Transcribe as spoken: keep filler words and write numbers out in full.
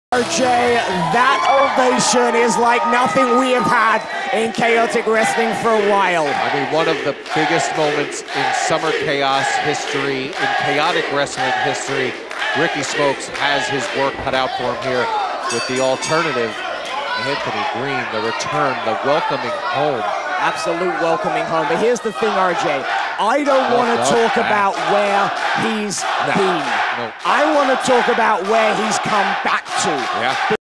R J, that ovation is like nothing we have had in chaotic wrestling for a while. I mean, one of the biggest moments in Summer Chaos history, in chaotic wrestling history. Ricky Smokes has his work cut out for him here with the alternative. Anthony Greene, the return, the welcoming home. Absolute welcoming home. But here's the thing, R J. I don't want to talk back. about where he's no, been. No. I want to talk about where he's come back to. Yeah.